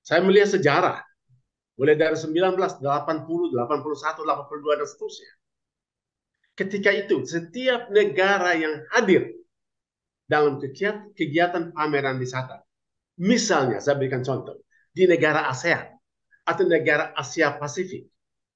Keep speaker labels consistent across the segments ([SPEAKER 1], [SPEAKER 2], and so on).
[SPEAKER 1] Saya melihat sejarah, mulai dari 1980, 81, 82, dan seterusnya. Ketika itu, setiap negara yang hadir dalam kegiatan pameran wisata, misalnya saya berikan contoh, di negara ASEAN atau negara Asia Pasifik,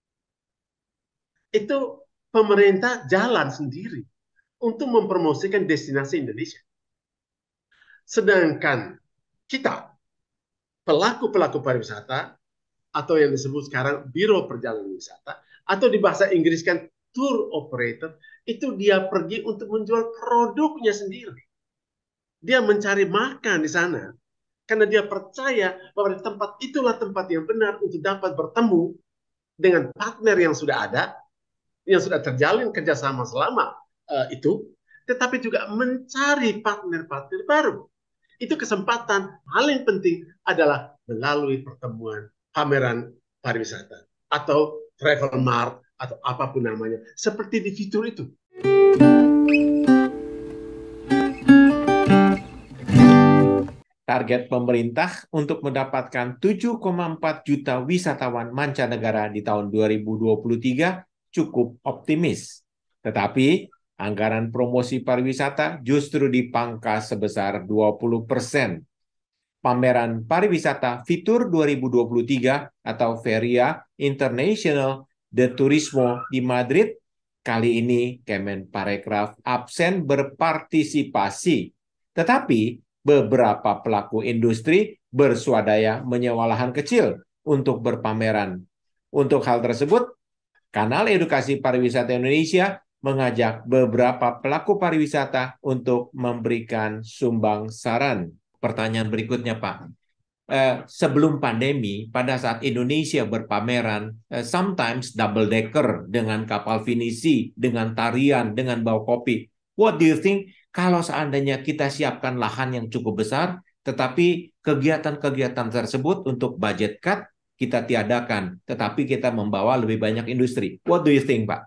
[SPEAKER 1] itu pemerintah jalan sendiri untuk mempromosikan destinasi Indonesia. Sedangkan kita, pelaku-pelaku pariwisata, atau yang disebut sekarang Biro Perjalanan Wisata, atau di bahasa Inggris kan tour operator, itu dia pergi untuk menjual produknya sendiri. Dia mencari makan di sana, karena dia percaya bahwa di tempat itulah tempat yang benar untuk dapat bertemu dengan partner yang sudah ada, yang sudah terjalin kerjasama selama itu, tetapi juga mencari partner-partner baru. Itu kesempatan paling penting adalah melalui pertemuan pameran pariwisata atau travel mart atau apapun namanya, seperti di fitur itu.
[SPEAKER 2] Target pemerintah untuk mendapatkan 7,4 juta wisatawan mancanegara di tahun 2023 cukup optimis. Tetapi anggaran promosi pariwisata justru dipangkas sebesar 20%. Pameran Pariwisata Fitur 2023 atau Feria International de Turismo di Madrid, kali ini Kemenparekraf absen berpartisipasi. Tetapi beberapa pelaku industri bersuadaya menyewa lahan kecil untuk berpameran. Untuk hal tersebut, Kanal Edukasi Pariwisata Indonesia mengajak beberapa pelaku pariwisata untuk memberikan sumbang saran. Pertanyaan berikutnya, Pak. Sebelum pandemi, pada saat Indonesia berpameran, sometimes double decker dengan kapal finisi, dengan tarian, dengan bawa kopi. What do you think kalau seandainya kita siapkan lahan yang cukup besar, tetapi kegiatan-kegiatan tersebut untuk budget cut kita tiadakan, tetapi kita membawa lebih banyak industri. What do you think, Pak?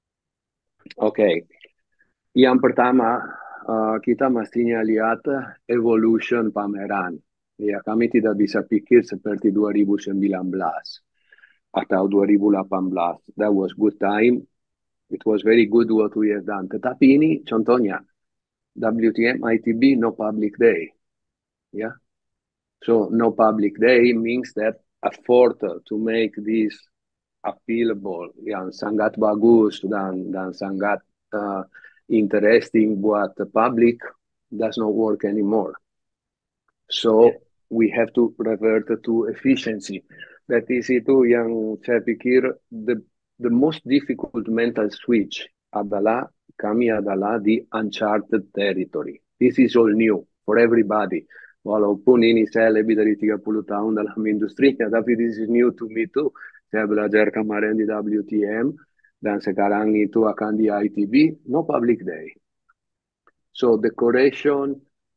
[SPEAKER 3] Oke, yang pertama kita mestinya lihat evolution pameran. Ya, kami tidak bisa pikir seperti 2019 atau 2018. That was good time. It was very good what we have done. Tetapi ini contohnya, WTM ITB no public day. Ya, so no public day means that effort to make this appealable yang sangat bagus dan sangat interesting buat the public does not work anymore. So we have to revert to efficiency. That is itu yang saya pikir the most difficult mental switch adalah kami adalah di uncharted territory. This is all new for everybody. Walaupun ini saya lebih dari 30 tahun dalam industrinya, tapi this is new to me too. Saya belajar kemarin di WTM dan sekarang itu akan di ITB, no public day. So decoration,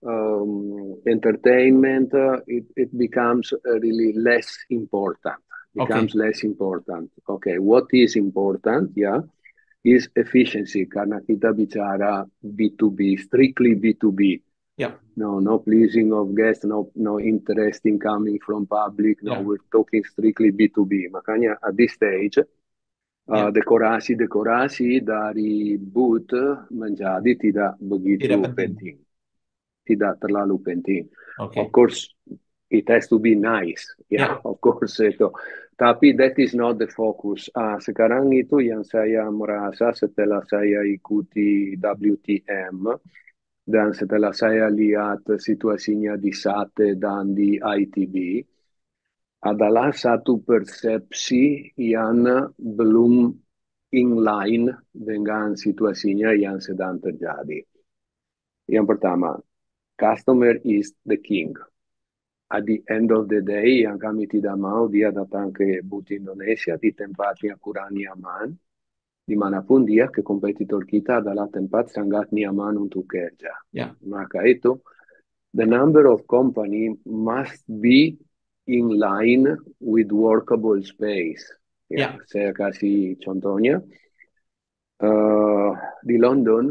[SPEAKER 3] entertainment, it becomes really less important. Less important. Okay, what is important, is efficiency karena kita bicara B2B, strictly B2B.
[SPEAKER 2] Yeah.
[SPEAKER 3] No pleasing of guests, no interesting coming from public. No, we're talking strictly B2B. Makanya at this stage, dekorasi dari booth menjadi tidak begitu penting. Tidak terlalu penting. Of course, it has to be nice. Of course itu. Tapi that is not the focus. Sekarang itu yang saya merasa setelah saya ikuti WTM dan setelah saya lihat situasinya di SATE dan di ITB adalah satu persepsi yang belum inline dengan situasinya yang sedang terjadi. Yang pertama, customer is the king. At the end of the day, yang kami tidak mau dia datang ke booth Indonesia di tempat yang kurang nyaman, dimanapun dia ke kompetitor kita adalah tempat sangat nyaman untuk kerja. Maka itu, the number of company must be in line with workable space. Saya kasih contohnya. Di London,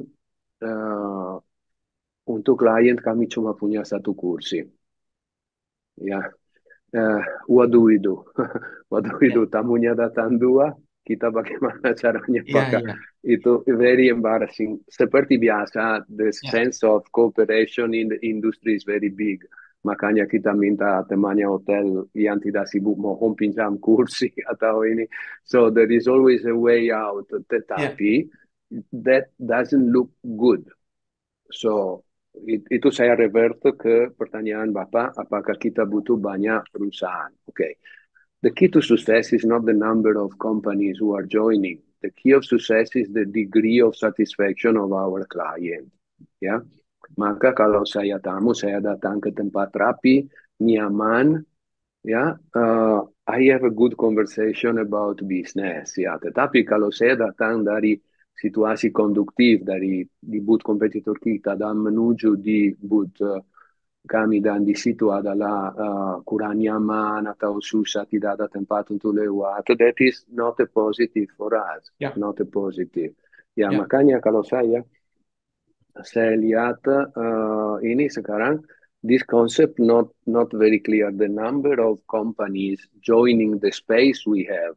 [SPEAKER 3] untuk klien kami cuma punya satu kursi. What do we do? What do we
[SPEAKER 2] Ya,
[SPEAKER 3] do? Tamunya datang dua, kita bagaimana caranya
[SPEAKER 2] ya,
[SPEAKER 3] pakai
[SPEAKER 2] ya,
[SPEAKER 3] itu very embarrassing. Seperti biasa, the
[SPEAKER 2] ya,
[SPEAKER 3] sense of cooperation in the industry is very big. Makanya kita minta temannya hotel yang tidak sibuk mohon pinjam kursi atau ini. So there is always a way out.
[SPEAKER 2] ya,
[SPEAKER 3] Tetapi that doesn't look good. So, itu saya revert ke pertanyaan Bapak, apakah kita butuh banyak perusahaan? Okay. The key to success is not the number of companies who are joining. The key of success is the degree of satisfaction of our client. Ya, maka kalau saya tamu, saya datang ke tempat rapi, nyaman, ya, I have a good conversation about business. Ya, tetapi kalau saya datang dari situasi konduktif di booth kompetitor kita dan menuju di booth kami dan di situ adalah kurang nyaman atau susah tidak ada tempat untuk lewat. That is not a positive for us,
[SPEAKER 2] ya,
[SPEAKER 3] not a positive. Ya,
[SPEAKER 2] ya.
[SPEAKER 3] makanya kalau saya lihat ini sekarang this concept not very clear. The number of companies joining the space we have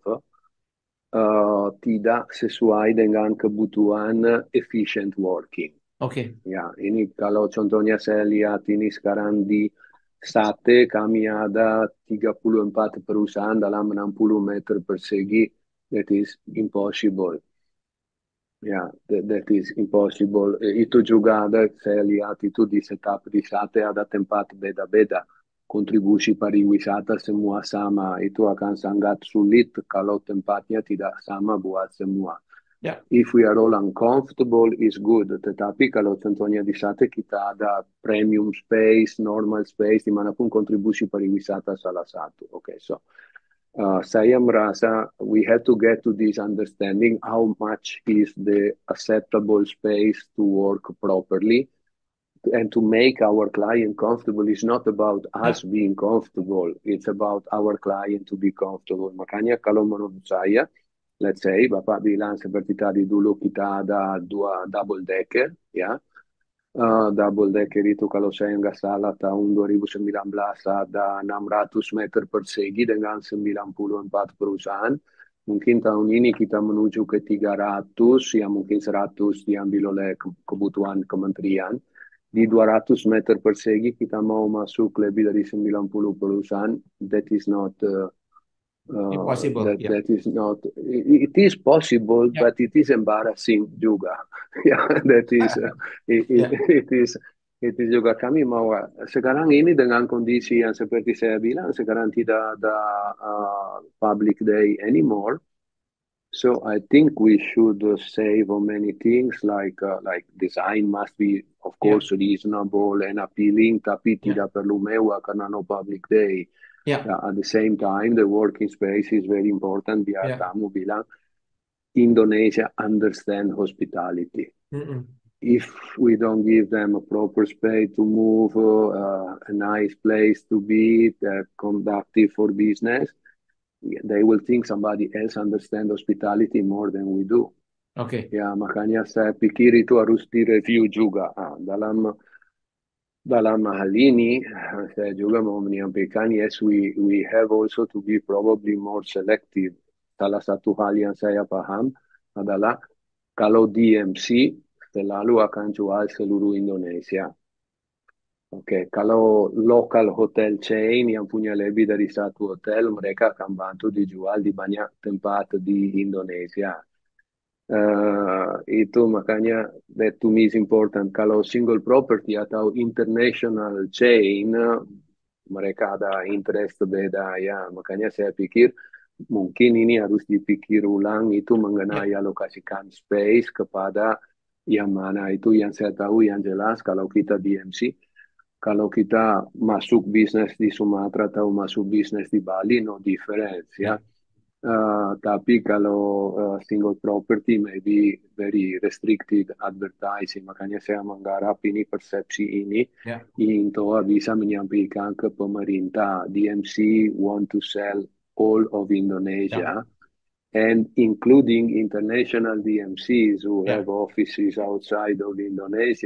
[SPEAKER 3] tidak sesuai dengan kebutuhan efficient working.
[SPEAKER 2] Oke,
[SPEAKER 3] Ya, ini kalau contohnya saya lihat ini sekarang di Sate kami ada 34 perusahaan dalam 60 meter persegi. That is impossible. Ya, that is impossible. Itu juga ada, saya lihat itu di setup di Sate ada tempat beda-beda. Kontribusi pariwisata semua sama. Itu akan sangat sulit kalau tempatnya tidak sama buat semua.
[SPEAKER 2] ya,
[SPEAKER 3] If we are all uncomfortable, is good. Tetapi kalau contohnya di Sate kita ada premium space, normal space, dimanapun kontribusi pariwisata salah satu. Okay, so saya merasa we have to get to this understanding how much is the acceptable space to work properly and to make our client comfortable is not about us
[SPEAKER 2] ya,
[SPEAKER 3] being comfortable, it's about our client to be comfortable. Makanya kalau menurut saya, let's say Bapak bilang seperti tadi dulu kita ada dua double decker, ya. Double decker itu kalau saya nggak salah tahun 2019 ada 600 meter persegi dengan 94 perusahaan. Mungkin tahun ini kita menuju ke 300, ya mungkin 100 diambil oleh kebutuhan kementerian. Di 200 meter persegi kita mau masuk lebih dari 90 perusahaan. That is not
[SPEAKER 2] impossible. Ya,
[SPEAKER 3] that is not it is possible,
[SPEAKER 2] ya,
[SPEAKER 3] but it is embarrassing juga. Yeah, that is
[SPEAKER 2] ya,
[SPEAKER 3] it is juga kami mau sekarang ini dengan kondisi yang seperti saya bilang sekarang tidak ada public day anymore. So I think we should save on many things like design must be of
[SPEAKER 2] ya,
[SPEAKER 3] course reasonable and appealing, tapi
[SPEAKER 2] ya,
[SPEAKER 3] tidak perlu mewah karena no public day.
[SPEAKER 2] ya,
[SPEAKER 3] At the same time, the working space is very important. Biar
[SPEAKER 2] ya.
[SPEAKER 3] tamu bilang, Indonesia understand hospitality.
[SPEAKER 2] Mm-mm.
[SPEAKER 3] If we don't give them a proper space to move, a nice place to be, conductive for business, they will think somebody else understand hospitality more than we do.
[SPEAKER 2] Oke,
[SPEAKER 3] Ya, makanya saya pikir itu harus direview juga. Dalam hal ini, saya juga mau menyampaikan, yes, we have also to be probably more selective. Salah satu hal yang saya paham adalah kalau DMC selalu akan jual seluruh Indonesia. Oke, kalau local hotel chain yang punya lebih dari satu hotel, mereka akan bantu dijual di banyak tempat di Indonesia. Itu makanya that to me is important. Kalau single property atau international chain, mereka ada interest beda ya. Makanya saya pikir mungkin ini harus dipikir ulang itu
[SPEAKER 2] ya,
[SPEAKER 3] mengenai alokasikan space kepada yang mana itu yang saya tahu yang jelas kalau kita DMC. Kalau kita masuk bisnis di Sumatera atau masuk bisnis di Bali, no difference ya.
[SPEAKER 2] ya,
[SPEAKER 3] Tapi kalau single property maybe very restricted advertising, makanya saya menggarap ini persepsi ini
[SPEAKER 2] ya,
[SPEAKER 3] Intoa bisa menyampaikan ke pemerintah DMC want to sell all of
[SPEAKER 2] ya,
[SPEAKER 3] Indonesia and including international DMCs who
[SPEAKER 2] ya,
[SPEAKER 3] have offices outside of Indonesia,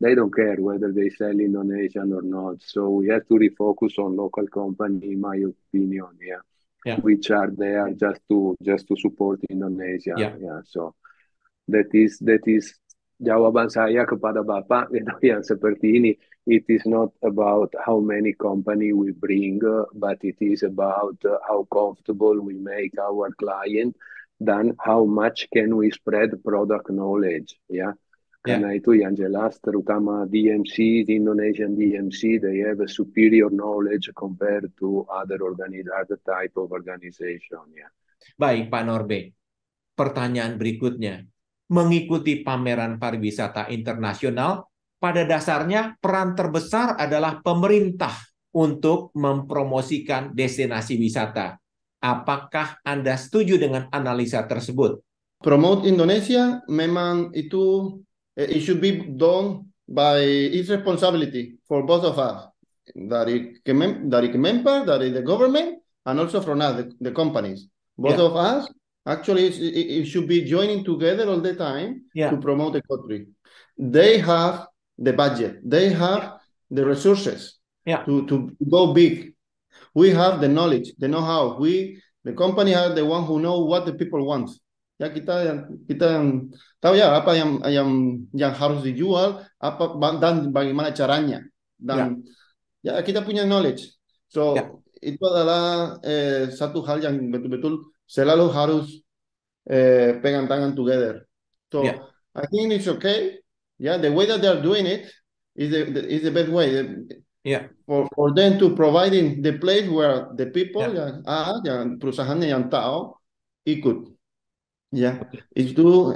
[SPEAKER 3] they don't care whether they sell Indonesian or not. So we have to refocus on local company, in my opinion, yeah,
[SPEAKER 2] Ya,
[SPEAKER 3] which are there just to support Indonesia.
[SPEAKER 2] ya.
[SPEAKER 3] Yeah, so that is jawaban saya kepada Bapak gitu yang seperti ini. It is not about how many company we bring, but it is about how comfortable we make our client dan how much can we spread product knowledge, ya.
[SPEAKER 2] Ya.
[SPEAKER 3] Karena itu yang jelas, terutama DMC, the Indonesian DMC, they have a superior knowledge compared to other type of organization, ya.
[SPEAKER 2] Baik, Pak Norbe. Pertanyaan berikutnya. Mengikuti pameran pariwisata internasional, pada dasarnya peran terbesar adalah pemerintah untuk mempromosikan destinasi wisata. Apakah Anda setuju dengan analisa tersebut?
[SPEAKER 4] Promote Indonesia memang itu it should be done by its responsibility for both of us, dari Kemenpar, dari the government, and also from us, the companies. Both
[SPEAKER 2] Yeah.
[SPEAKER 4] of us actually it should be joining together all the time
[SPEAKER 2] Yeah.
[SPEAKER 4] to promote the country. They have the budget, they have the resources
[SPEAKER 2] Yeah.
[SPEAKER 4] to go big. We have the knowledge, the know-how. The company are the one who know what the people want. Ya kita yang tahu ya apa yang harus dijual, apa dan bagaimana caranya. Dan ya kita punya knowledge. So
[SPEAKER 2] Ya.
[SPEAKER 4] itu adalah satu hal yang betul-betul selalu harus pegang tangan together. So
[SPEAKER 2] Ya.
[SPEAKER 4] I think it's okay. Yeah, the way that they are doing it is the best way.
[SPEAKER 2] Ya.
[SPEAKER 4] For them to providing the place where the people
[SPEAKER 2] Ya.
[SPEAKER 4] yang perusahaannya yang tahu ikut. Ya, itu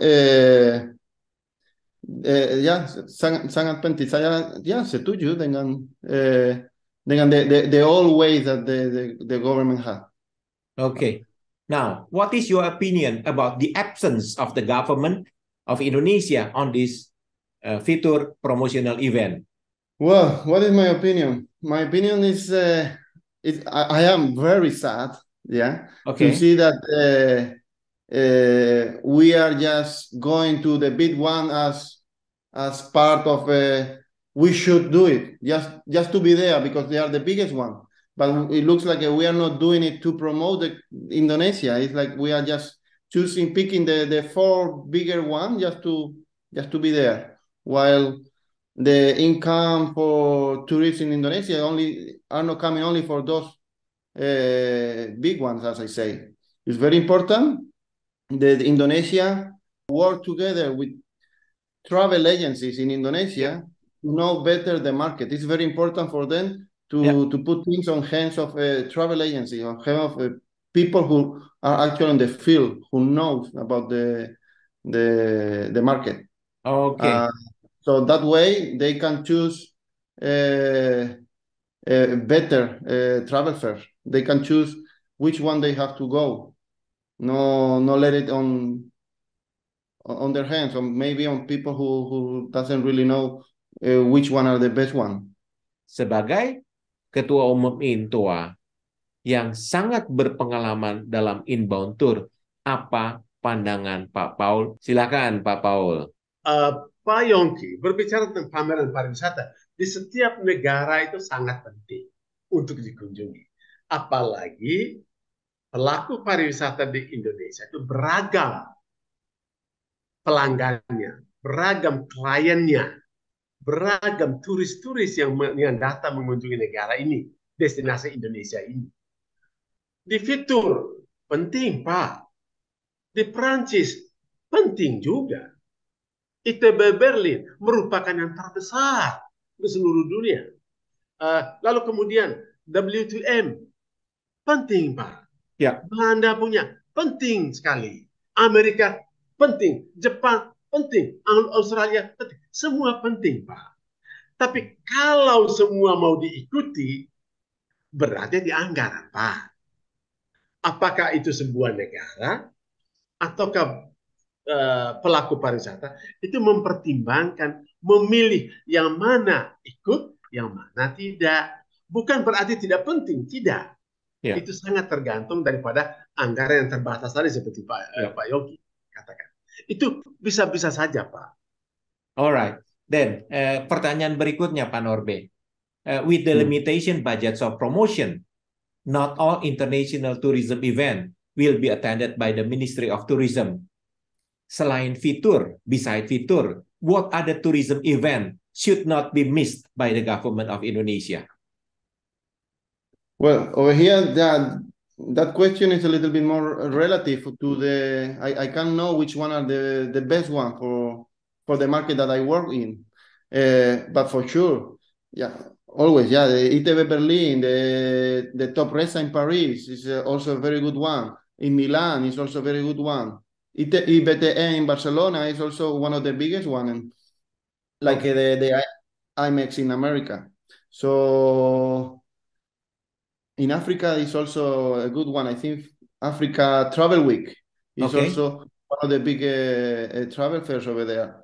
[SPEAKER 4] ya sangat penting. Saya ya setuju dengan the old ways that the government has.
[SPEAKER 2] Okay. Now, what is your opinion about the absence of the government of Indonesia on this Fitur promotional event?
[SPEAKER 4] Well, what is my opinion? My opinion is I am very sad, yeah,
[SPEAKER 2] Okay.
[SPEAKER 4] to see that we are just going to the big one as part of we should do it just to be there because they are the biggest one. But it looks like we are not doing it to promote Indonesia. It's like we are just picking the four bigger ones just to be there, while the income for tourists in Indonesia are not coming only for those big ones, as I say. It's very important that Indonesia work together with travel agencies in Indonesia to know better the market. It's very important for them to put things on hands of travel agencies, on hands of people who are actually in the field, who knows about the market.
[SPEAKER 2] Okay.
[SPEAKER 4] So that way they can choose better travel fairs. They can choose which one they have to go. No let it on their hands, or maybe on people who doesn't really know which one are the best one.
[SPEAKER 2] Sebagai Ketua Umum Intua yang sangat berpengalaman dalam inbound tour, apa pandangan Pak Paul? Silakan Pak Paul.
[SPEAKER 1] Pak Yongki, berbicara tentang pameran pariwisata, di setiap negara itu sangat penting untuk dikunjungi. Apalagi pelaku pariwisata di Indonesia itu beragam pelanggannya, beragam kliennya, beragam turis-turis yang datang mengunjungi negara ini, destinasi Indonesia ini. Di Fitur penting, Pak. Di Prancis penting juga. ITB Berlin merupakan yang terbesar di seluruh dunia. Lalu kemudian W2M penting, Pak.
[SPEAKER 2] Ya.
[SPEAKER 1] Belanda punya penting sekali. Amerika penting, Jepang penting, Australia penting. Semua penting, Pak. Tapi kalau semua mau diikuti, beratnya di anggaran, Pak. Apakah itu sebuah negara ataukah pelaku pariwisata itu mempertimbangkan, memilih yang mana ikut, yang mana tidak. Bukan berarti tidak penting, tidak.
[SPEAKER 2] Ya.
[SPEAKER 1] Itu sangat tergantung daripada anggaran yang terbatas tadi seperti Pak Yogi katakan. Itu bisa-bisa saja, Pak.
[SPEAKER 2] Alright. Dan, pertanyaan berikutnya Pak Norbe. With the limitation budgets of promotion, not all international tourism event will be attended by the Ministry of Tourism. Selain fitur, beside fitur, what other tourism event should not be missed by the government of Indonesia?
[SPEAKER 4] Well, over here, that question is a little bit more relative to the. I can't know which one are the best one for the market that I work in, but for sure, yeah, always, yeah. The ITB Berlin, the Top Resa in Paris is also a very good one. In Milan is also a very good one. IBTE in Barcelona is also one of the biggest one, and like the IMEX in America. So. In Africa is also a good one. I think Africa Travel Week is also one of the big travel fairs over there.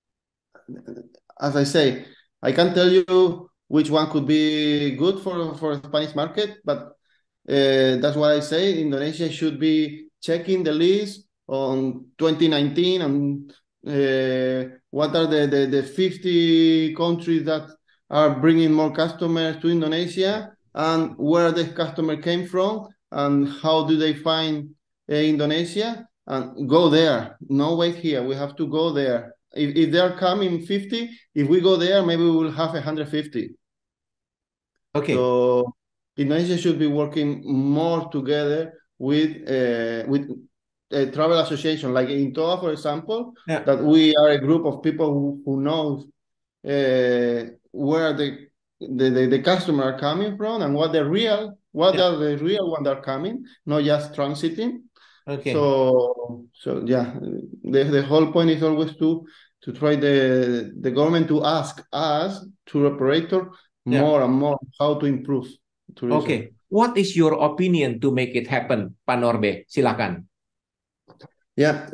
[SPEAKER 4] As I say, I can't tell you which one could be good for the Spanish market, but that's why I say Indonesia should be checking the list on 2019 and what are the 50 countries that are bringing more customers to Indonesia, and where the customer came from, and how do they find Indonesia, and go there. No wait here. We have to go there. If they are coming 50, if we go there, maybe we will have 150.
[SPEAKER 2] Okay.
[SPEAKER 4] So Indonesia should be working more together with a travel association, like in TOA, for example, that we are a group of people who knows where the customer are coming from and what are the real ones that are coming, not just transiting.
[SPEAKER 2] Okay.
[SPEAKER 4] So yeah, the whole point is always to try the government to ask us to operator more and more how to improve tourism.
[SPEAKER 2] Okay. What is your opinion to make it happen, Pak Norbe? Silakan.
[SPEAKER 4] Yeah,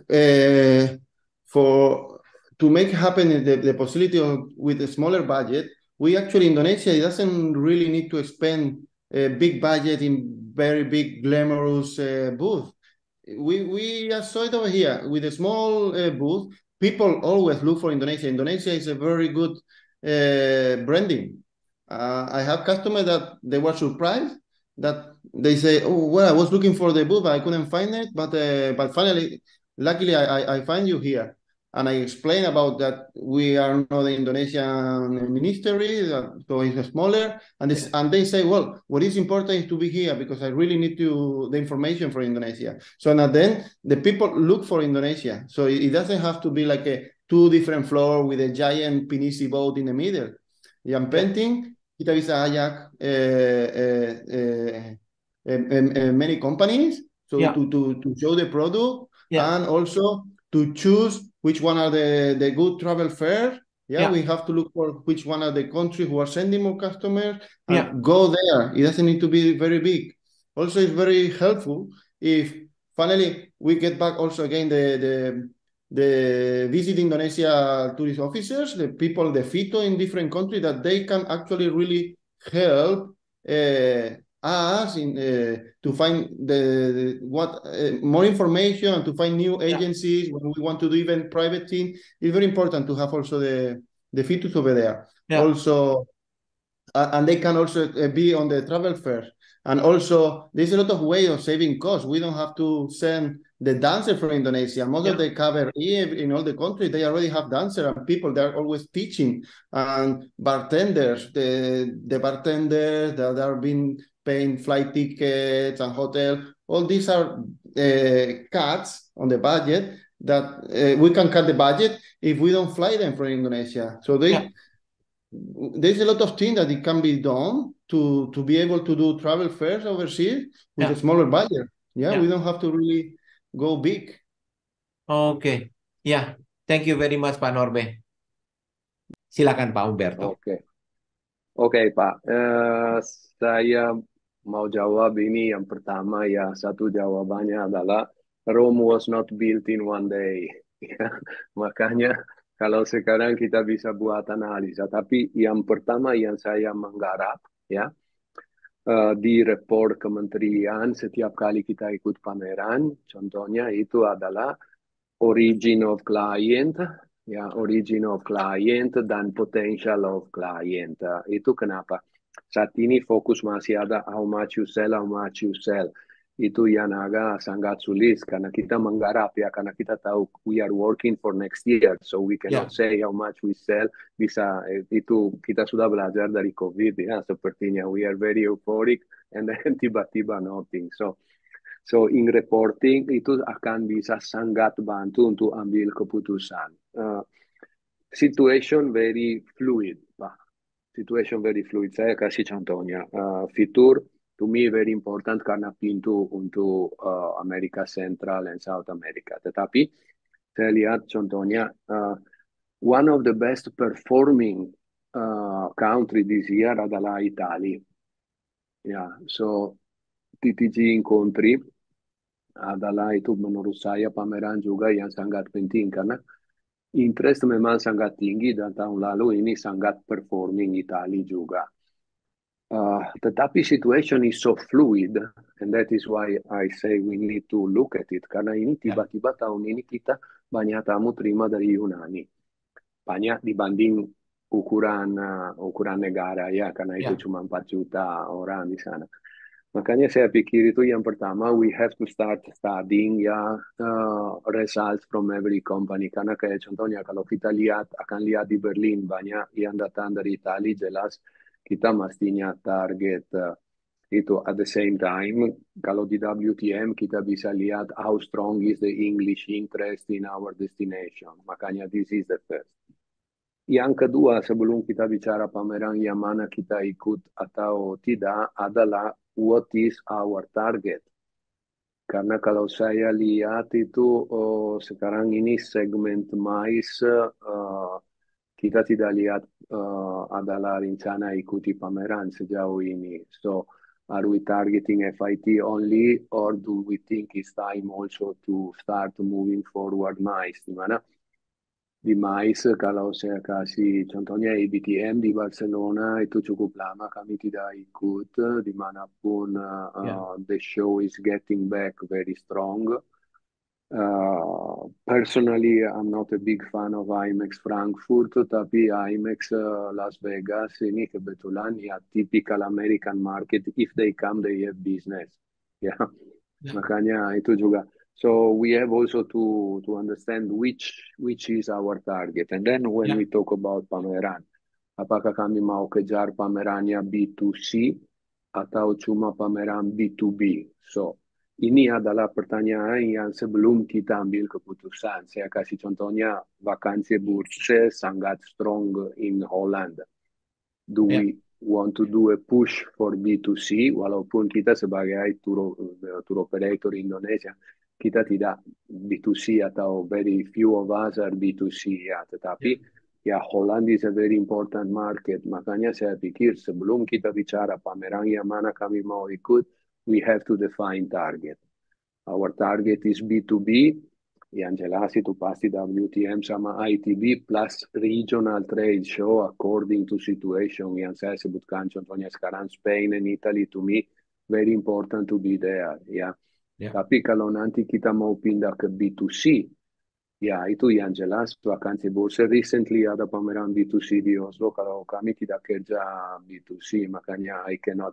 [SPEAKER 4] to make happen the possibility with a smaller budget, we actually, Indonesia, it doesn't really need to spend a big budget in very big glamorous booth. We saw it over here with a small booth. People always look for Indonesia. Indonesia is a very good branding. I have customers that they were surprised that they say, "Oh, well, I was looking for the booth, but I couldn't find it. But finally, luckily, I find you here." And I explain about that we are not the Indonesian ministry, so it's smaller. And they say, well, what is important is to be here because I really need the information for Indonesia. So now then the people look for Indonesia. So it doesn't have to be like a two different floor with a giant pinisi boat in the middle. Yang penting kita bisa ajak many companies to show the product and also to choose which one are the good travel fairs. We have to look for which one are the countries who are sending more customers and go there. It doesn't need to be very big. Also, it's very helpful if finally we get back also again the Visit Indonesia tourist officers, the people, the FITO in different countries, that they can actually really help us to find more information and to find new agencies when we want to do even private thing. It's very important to have also the FITOs over there. Also, and they can also be on the travel fair. And also, there's a lot of way of saving costs. We don't have to send the dancer from Indonesia. Most of the cabaret in all the countries, they already have dancers and people. They're always teaching. And bartenders, the bartenders that are being paying flight tickets and hotel. All these are cuts on the budget that we can cut the budget if we don't fly them from Indonesia. So there's a lot of things that it can be done to be able to do travel fairs overseas with a smaller budget. We don't have to really go big.
[SPEAKER 2] Okay. Thank you very much, Pak Norbe. Silakan, Pak Umberto.
[SPEAKER 3] Oke, Pak. Saya mau jawab ini. Yang pertama, satu jawabannya adalah Rome was not built in one day. Makanya kalau sekarang kita bisa buat analisa. Tapi yang pertama yang saya menggarap, di report kementerian setiap kali kita ikut pameran, contohnya itu adalah origin of client, ya, origin of client dan potential of client. Itu kenapa saat ini fokus masih ada how much you sell, how much you sell. Itu yang agak sangat sulit karena kita menggarap ya, karena kita tahu we are working for next year, so we cannot
[SPEAKER 2] Ya,
[SPEAKER 3] say how much we sell. Bisa itu kita sudah belajar dari COVID ya, sepertinya we are very euphoric and then tiba-tiba nothing. So in reporting itu akan bisa sangat bantu untuk ambil keputusan. Situation very fluid, Pak. Situation very fluid. Saya kasih contohnya. Fitur to me very important karena pintu untuk Amerika Central dan South America. Tetapi saya lihat contohnya one of the best performing country this year adalah Italia. Ya, so TTG incontri adalah itu menurut saya pameran juga yang sangat penting karena interest memang sangat tinggi dan tahun lalu ini sangat performing Italia juga. Tetapi situation is so fluid and that is why I say we need to look at it karena ini
[SPEAKER 2] ya,
[SPEAKER 3] tiba-tiba tahun ini kita banyak tamu terima dari Yunani. Banyak dibanding ukuran negara ya karena itu
[SPEAKER 2] ya,
[SPEAKER 3] cuma 4 juta orang di sana. Makanya saya pikir itu yang pertama, we have to start studying ya results from every company. Karena kayak contohnya kalau kita akan lihat di Berlin banyak yang datang dari Italia, jelas kita mestinya target itu at the same time. Kalau di WTM kita bisa lihat how strong is the English interest in our destination. Makanya this is the first. Yang kedua, sebelum kita bicara pameran yang mana kita ikut atau tidak, adalah what is our target. Karena kalau saya lihat itu sekarang ini segmen MICE kita tidak lihat adalah rencana ikuti pameran sejauh ini. So, are we targeting FIT only or do we think it's time also to start moving forward MICE? Di mana di MICE kalau saya kasih contohnya ABTM di Barcelona itu cukup lama kami tidak ikut dimanapun
[SPEAKER 2] ya,
[SPEAKER 3] the show is getting back very strong. Personally, I'm not a big fan of IMEX Frankfurt, tapi IMEX Las Vegas ini kebetulan ya typical American market. If they come, they have business. Ya,
[SPEAKER 2] ya,
[SPEAKER 3] makanya itu juga. So we have also to understand which is our target. And then when
[SPEAKER 2] ya,
[SPEAKER 3] we talk about pameran, apakah kami mau kejar pamerannya B2C atau cuma pameran B2B? So ini adalah pertanyaan yang sebelum kita ambil keputusan. Saya kasih contohnya vakansi bursa sangat strong in Holland. Do
[SPEAKER 2] ya,
[SPEAKER 3] we want to do a push for B2C walaupun kita sebagai tour operator Indonesia kita tidak B2C atau very few of us are B2C ya, tetapi ya Holland is a very important market. Makanya saya pikir sebelum kita bicara pameran yang mana kami mau ikut, we have to define target. Our target is B2B, yang jelas itu pasti WTM sama ITB plus regional trade show according to situation yang saya sebutkan. Contohnya sekarang Spain and Italy, to me very important to be there ya.
[SPEAKER 2] ya,
[SPEAKER 3] Tapi kalau nanti kita mau pindah ke B2C, ya itu yang jelas vakansi bursa. Recently ada pameran B2C di Oslo. Kalau kami tidak kerja B2C, makanya I cannot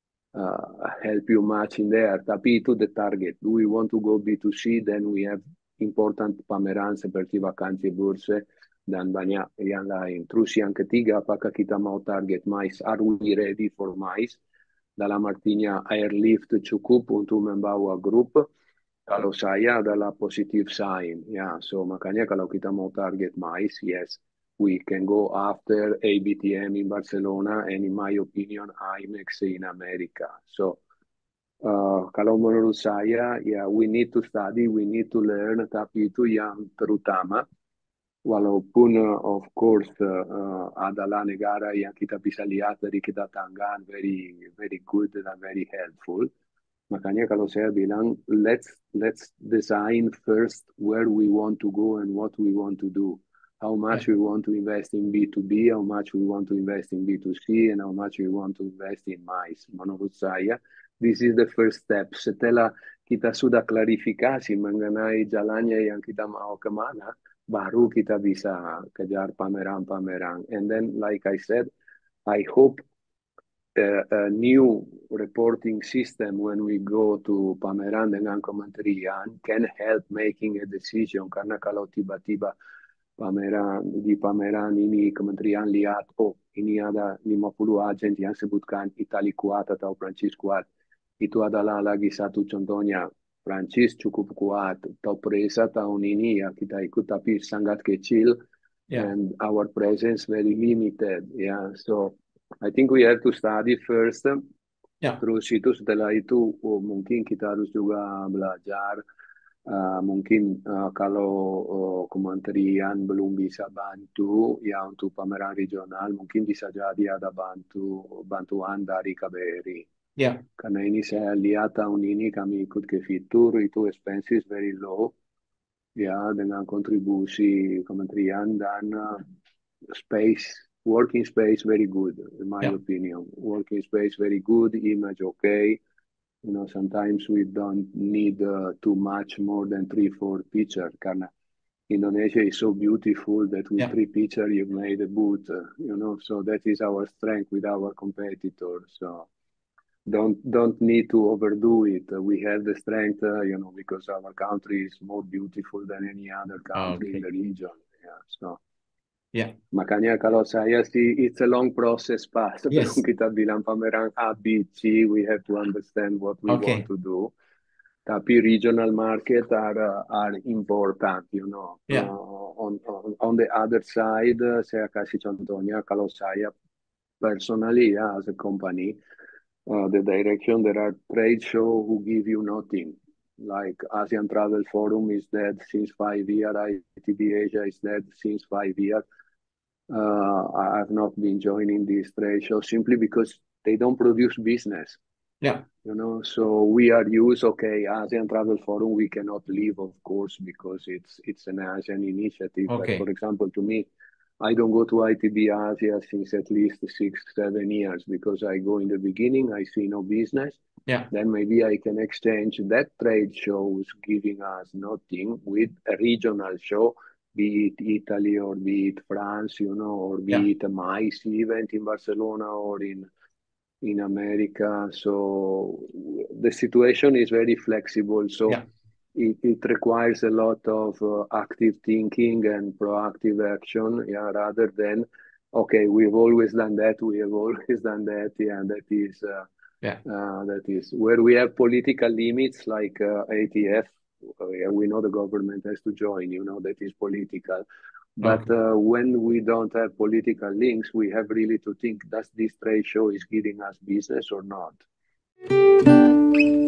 [SPEAKER 3] help you much in there. Tapi itu the target. Do we want to go B2C? Then we have important pameran seperti vakansi bursa dan banyak yang lain. Terus yang ketiga, apakah kita mau target MICE? Are we ready for MICE? Dalam artinya airlift cukup untuk membawa grup. Kalau saya adalah positive sign, ya. So makanya kalau kita mau target MICE, yes, we can go after ABTM in Barcelona and in my opinion IMEX in America. So kalau menurut saya, ya we need to study, we need to learn, tapi itu yang terutama. Walaupun of course adalah negara yang kita bisa lihat dari kedatangan very very good dan very helpful. Makanya kalau saya bilang let's design first where we want to go and what we want to do. How
[SPEAKER 2] ya,
[SPEAKER 3] much we want to invest in B2B, how much we want to invest in B2C, and how much we want to invest in MICE. Menurut saya, this is the first step. Setelah kita sudah klarifikasi mengenai jalannya yang kita mau kemana, baru kita bisa kejar pameran-pameran. And then, like I said, I hope a new reporting system when we go to pameran dengan kementerian can help making a decision. Karena kalau tiba-tiba di pameran ini kementerian lihat, oh ini ada 50 agen yang sebutkan Itali kuat atau Prancis kuat. Itu adalah lagi satu contohnya. Prancis cukup kuat. Top Resa tahun ini ya kita ikut tapi sangat kecil.
[SPEAKER 2] Yeah.
[SPEAKER 3] And our presence very limited. Yeah. So I think we have to study first.
[SPEAKER 2] Yeah.
[SPEAKER 3] Terus itu setelah itu mungkin kita harus juga belajar. Mungkin kalau kementerian belum bisa bantu ya untuk pameran regional, mungkin bisa jadi ada bantuan dari KBRI.
[SPEAKER 2] Yeah.
[SPEAKER 3] Karena ini saya lihat tahun ini kami ikut ke Fitur, itu expenses very low, ya dengan kontribusi kementerian dan working space very good, in my opinion. Working space very good, image okay. You know, sometimes we don't need too much more than 3-4 pictures. Karena Indonesia is so beautiful that with 3 pictures you made a boot, you know, so that is our strength with our competitors. So don't need to overdo it. We have the strength, you know, because our country is more beautiful than any other country in the region. Yeah, so.
[SPEAKER 2] Yeah.
[SPEAKER 3] Makanya kalau saya sih, it's a long process, Pak. Sebelum kita bilang pameran A, B, C, we have to understand what we want to do. Tapi regional market are important, you know.
[SPEAKER 2] Yeah.
[SPEAKER 3] On the other side, saya kasih contohnya, kalau saya personally, as a company, the direction, there are trade shows who give you nothing. Like ASEAN Travel Forum is dead since 5 years, ITB Asia is dead since 5 years. I've not been joining these trade shows simply because they don't produce business.
[SPEAKER 2] Yeah.
[SPEAKER 3] You know, so we are used, ASEAN Travel Forum, we cannot leave, of course, because it's an ASEAN initiative.
[SPEAKER 2] Okay.
[SPEAKER 3] But for example, to me, I don't go to ITB Asia since at least 6-7 years because I go in the beginning, I see no business.
[SPEAKER 2] Yeah.
[SPEAKER 3] Then maybe I can exchange that trade shows giving us nothing with a regional show, be it Italy or be it France, you know, or be it a MICE event in Barcelona or in America. So the situation is very flexible. So it requires a lot of active thinking and proactive action, rather than, we've always done that, we have always done that. Yeah, that is where we have political limits like ATF. We know the government has to join, you know, that is political. But when we don't have political links, we have really to think, does this trade show is giving us business or not?